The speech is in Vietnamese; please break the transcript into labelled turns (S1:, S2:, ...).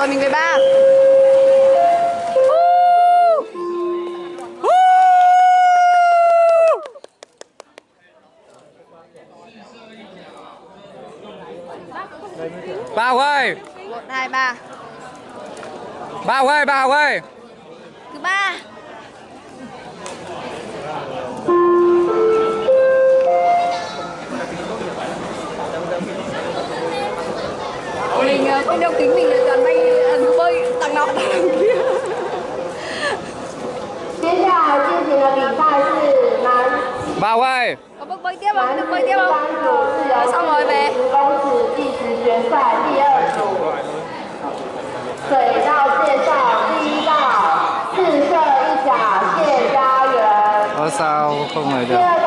S1: rồi, mình về ba.
S2: Ba Hồng ơi.
S1: 1, 2, 3.
S2: Ba Hồng ơi, ba Hồng ơi.
S1: Thứ ba. Mình không đeo kính, mình toàn bay bơi đằng nọ đằng kia.
S3: 接下来进行的比赛是男
S2: Ba Hồng ơi.
S1: Có bước bơi tiếp không? Được bơi tiếp không?
S3: 单组自由
S1: xong rồi về.
S3: 10公尺计时决赛第二组。水道介绍，第一道四射一甲谢家园。
S2: Sao không này
S3: 第
S2: được?
S3: 二